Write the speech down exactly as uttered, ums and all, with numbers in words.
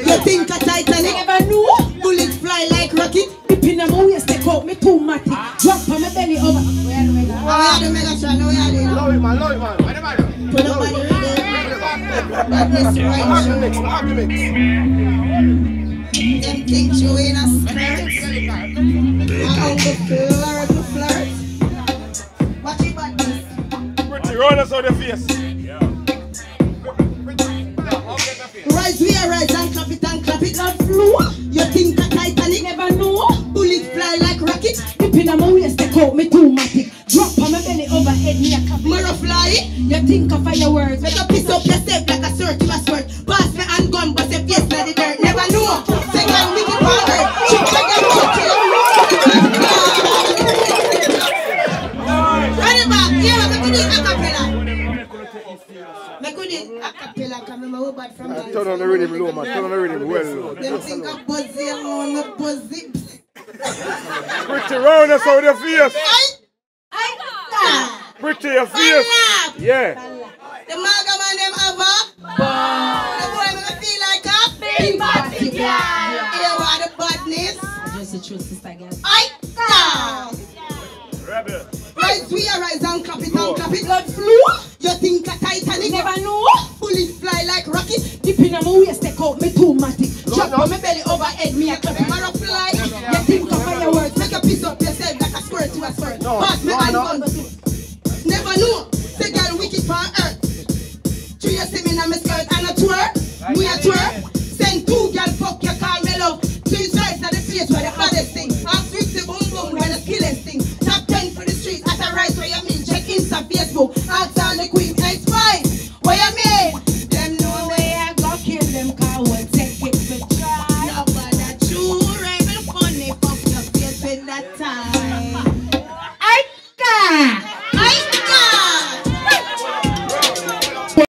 You think a Titanic? Never know. Bullet fly like rocket. Dip in my waist, take out me too matic. Drop on my belly over. Where are the mega? Where are the mega shot? Where are they? Love it, man, love it, man. Put nobody in there. Badness right. Have the mix, have the mix. Them think you in a skirt. How the flirt, the flirt. Watch it, badness. Pretty, roll us on the face. Rise, we are rise and clap it and clap it and flow. You think a Titanic? Never know. Bullet fly like rocket. Dip in my waist, take out me too matic. Drop on my belly overhead, me a cap. Mirror fly. You think of fireworks? Make a piece up yourself like a sword to a sword. Pass me and gun, but your face like the dirt. Never know. Second wicked power. Chip like a road to your Run it back. Yeah, make it a cappella. Make it a cappella. Come on, we're bad from that. Turn on the rhythm low, man. Turn on the rhythm well low. Them think of buzzy alone, not buzzy. Pretty, roll us on the face. Pretty, your face. Yeah. The maga man them have a the boy make feel like a Big party girl. You want the badness? Just a true sister girl. I Rebel. Rise, we are rise and clap it and clap it. Blood flew. You think a Titanic? Never know. Bullet fly like rocket. Dip in my waist, take out me too matic. Drop on my belly overhead, me a cap. Mirror fly. You think of fireworks? Make a piece up yourself like a squirt to a squirt. No, Pass me no, and no. gun. Never know. Say girl wicked for earth. Three you see me in my skirt and a tour. We a tour. Send two girl fuck you call me love. Twin sides at the place where the baddest thing. I'm sweet the boom boom where the skillest thing. Top ten for the streets at a rise where you mean. Check Insta, Facebook. Ask all the queen.